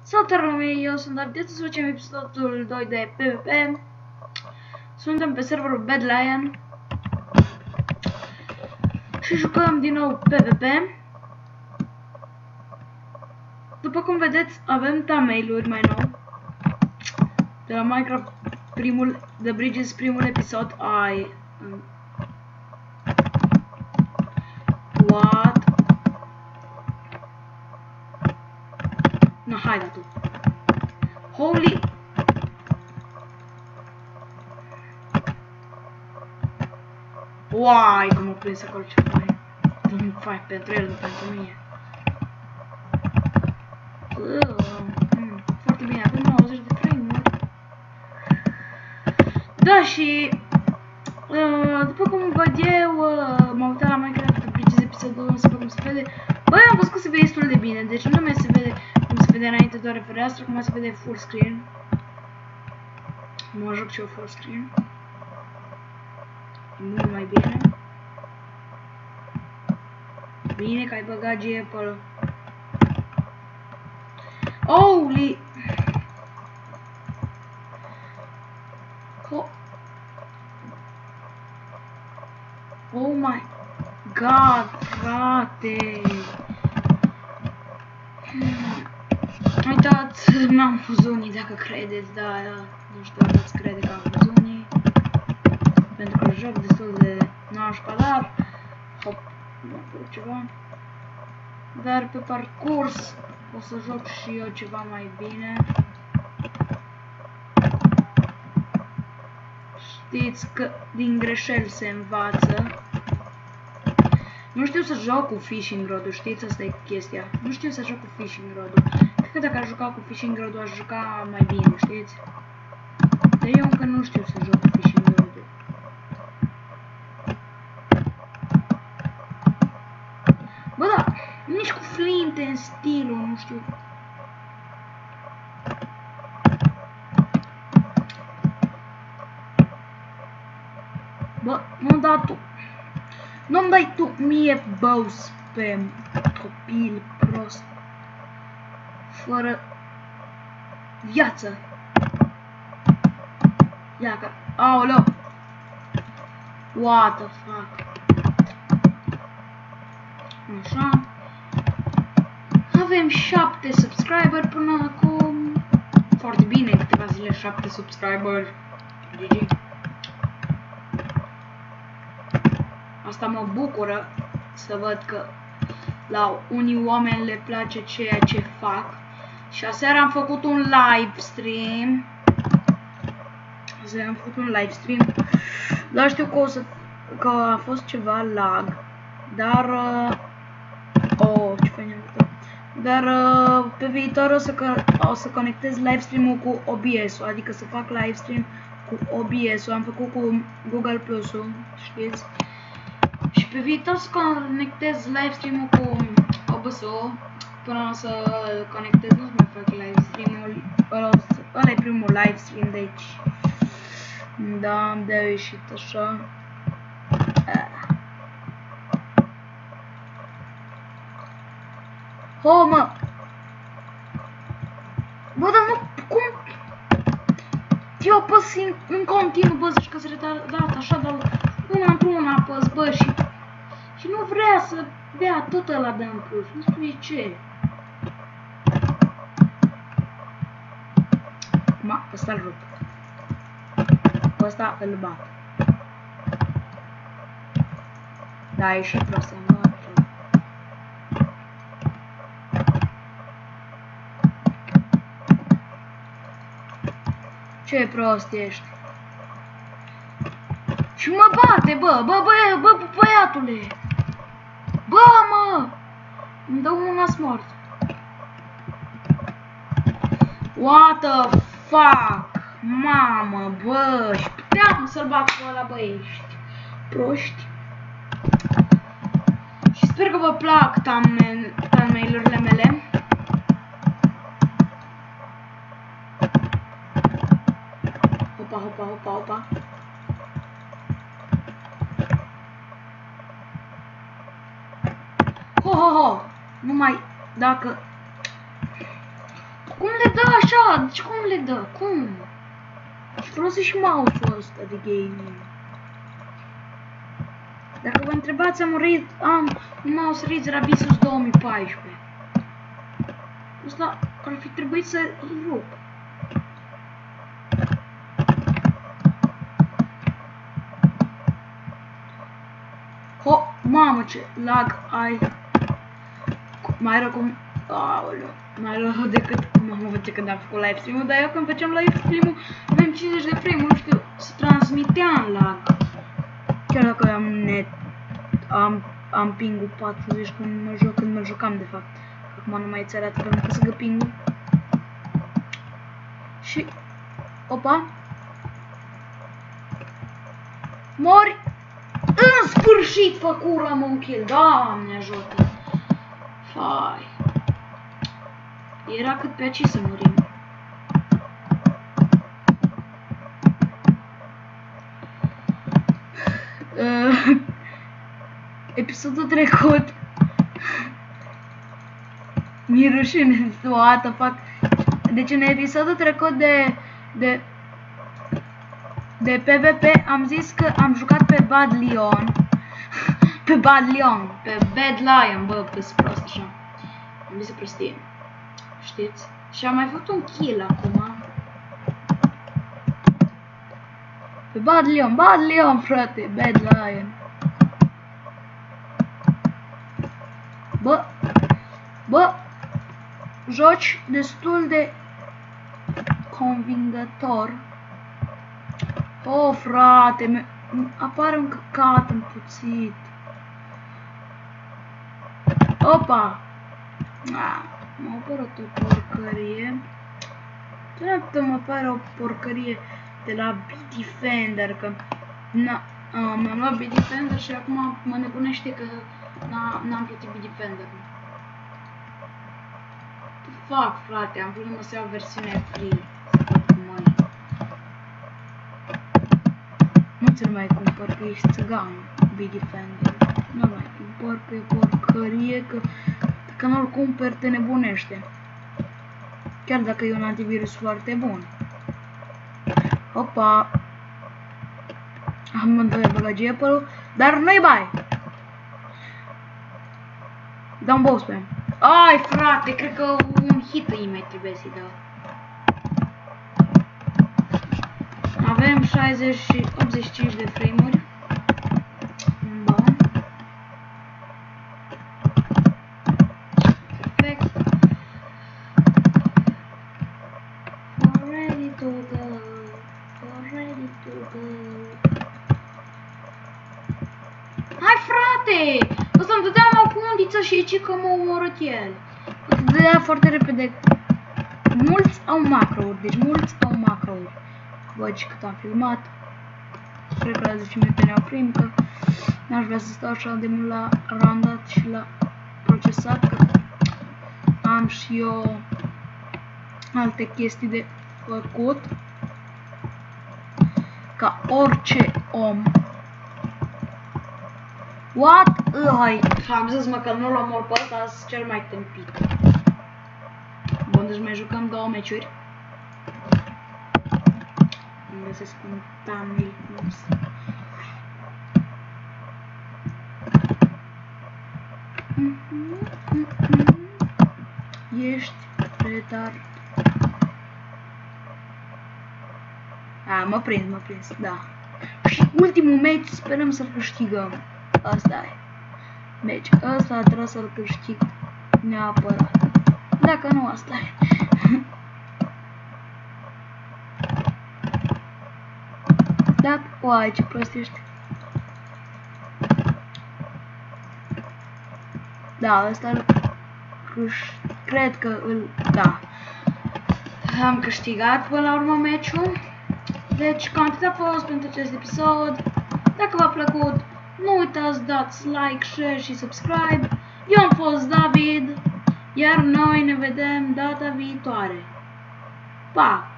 Salutare lumii, eu sunt Ardeț, să facem episodul 2 de PvP. Suntem pe serverul Bad Lion și jucăm din nou PvP. După cum vedeți, avem thumbnail-uri mai nou de la Minecraft, The Bridges, primul episod. What? No, hai da tu. Holy! Uai, cum m-a prins acolo ce fain. Nu fain pentru el, nu pentru mine. Foarte bine, avem 90 de frame-uri. Da, și după cum văd eu, m-am uitat la Minecraft The Bridges episodul 1 să văd cum se vede. Băi, am văzut că se vede destul de bine, deci nu mai se vede cum se vede înainte doar fereastră, acum se vede full screen. Mă joc și eu full screen. E mult mai bine. Bine că ai băgat GPL. Holy! Oh my god, frate! Uitați, n-am pus unii dacă credeți, da, nu știu dacă ați crede că am pus unii. Pentru că joc destul de nașpa, dar hop, nu am ceva. Dar pe parcurs o să joc și eu ceva mai bine. Știți că din greșeli se învață. Nu știu să joc cu fishing rod-ul, știți, asta e chestia. Nu știu să joc cu fishing rod-ul. Cred că dacă aș juca cu fishing rod-ul, aș juca mai bine, știți? Dar eu încă nu știu să joc cu fishing rod-ul. Bă, da, nici cu flinte în stilul, nu știu. Bă, nu da tu. Nu-mi dai tu mie boss pe copil prost. Fără viață. Ia că... Aoleu! What the fuck? Așa. Avem 7 subscriberi până acum. Foarte bine, câteva zile 7 subscriberi. GG. Asta mă bucură să văd că la unii oameni le place ceea ce fac. Și aseară am făcut un live stream. Dar știu că a fost ceva lag. Dar ce fain am făcut. Dar pe viitor o să conectez live stream-ul cu OBS-ul, adică să fac live stream cu OBS-ul. Am făcut cu Google Plus-ul, știți? Și pe viitor să conectez live stream-ul cu OBS-ul. Până o să conectez, nu mai fac live stream-ul. Ăla e primul live stream, deci da, am de-a ieșit așa. Oh, mă! Bă, dar nu, cum? Eu apăs în continuu, bă, zici că se retardat așa, dar una într-una apăs, bă, și nu vrea să bea tot ăla de în plus, nu știu de ce. Ma, ăsta îl rup. Ăsta îl bat. Da, e și prost, am luat. Ce prost ești. Și mă bate, bă, băiatule. Bă, mă! Îmi dă un nas mort. What the fuck? Mamă, bă, și puteam să-l bat pe ăla, bă, ești proști. Și sper că vă plac thumbnail-urile mele. Hopa. Ho, numai dacă... Cum le așa, deci cum le dă? Cum? Și folosesc și mouse-ul ăsta de gaming. Dacă vă întrebați, am un mouse Razer Abisus 2014. Ăsta ar fi trebuit să-l rup. Ho, mamă, ce lag ai. Mai rău cum... Aoleu, mai rău decât... Mamă, ce când am făcut live stream-ul, dar eu când făceam live stream-ul aveam 50 de frame-uri, nu știu, se transmitea în lag. Chiar dacă am net... Am ping-ul 40 când mă jucam, de fapt. Acum nu mai ți arată că nu pot să gă ping-ul. Și... Opa! Mori! În sfârșit făcurăm un kill! Doamne ajută! Fai! Era cât pe aici să murim. Episodul trecut mi-e rușine toată, fac. Deci în episodul trecut de PvP am zis că am jucat pe Bad Lion. Pe Bad Lion, bă, pe prost așa. Am zis prostie. Știți? Și am mai făcut un kill acum. Pe Bad Lion, frate, Bad Lion. Bă, joci destul de convingător. Oh, frate, apare un căcat împuțit. Opa! M-a apărut o porcărie. Dreaptă mă apare o porcărie de la Bitdefender, că mi-am luat Bitdefender și acum mă nebunește că n-am plătit Bitdefender. Fac, frate, am vrut să iau versiunea free. Nu ți-l mai cumpăr, că ești țigan, Bitdefender. Nu mai cumpăr, că e porcărie, că nu-l cumperi te nebunește. Chiar dacă e un antivirus foarte bun. Opa! Am întâlnit băgăgie părul, dar nu-i bai! Dau un bow spam. Ai, frate, cred că un hit îi mai trebuie să-i dau. Avem 60 și 85 de frame-uri. Bun. Perfect. Ready to go. Ready to go. Hai, frate! Ăsta îmi dădea mă cu undiță și aici că m-a omorât el. Îți dădea foarte repede. Mulți au macro-uri, deci mulți au macro-uri. Văd și cât am filmat. Cred că la 10 minute ne oprim, că n-aș vrea să stau așa de mult la randat și la procesat, că am și eu alte chestii de făcut. Ca orice om. What? Hai, am zis mă că nu l-am omor pe ăsta, sunt cel mai tâmpit. Bun, deci mai jucăm 2 meciuri. Îmi găsesc un thumbnail frumos. Ești retard. M-a prins, da. Și ultimul meci sperăm să-l câștigăm. Asta e. Deci, ăsta trebuie să-l câștig neapărat. Dacă nu, asta e. Dacă... Uai, ce prost ești. Da, ăsta cred că îl... Da. Am câștigat până la urmă meciul. Deci, cam atât a fost pentru acest episod. Dacă v-a plăcut, nu uitați, dați like, share și subscribe. Eu am fost David, iar noi ne vedem data viitoare. Pa!